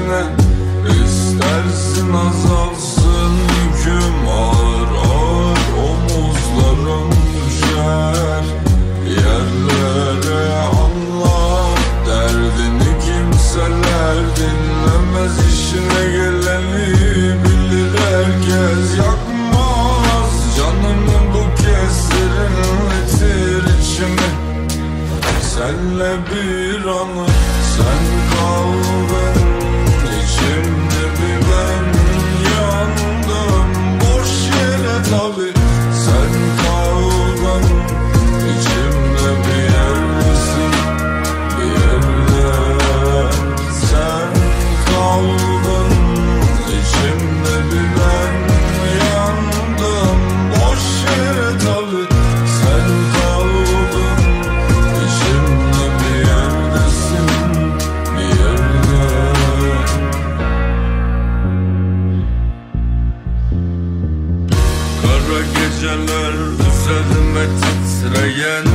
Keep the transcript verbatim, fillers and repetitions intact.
içine. İstersin azalsın yüküm, ağır ağır omuzlarım düşer yerlere. Anlat derdini, kimseler dinlemez, işine geleni bilir herkes. Yakmaz canımı bu kez, serinletir içimi. Senle bir anı, sen kaldın içimde, bir ben yandım boş yere tabi. Sen kaldın içimde, bir yerdesin, bir yerde. Sen kaldın içimde, bir ben yandım boş yere tabi. Sen kaldın içimde, bir yerdesin, bir yerde. Kara geceler üzerime titreyen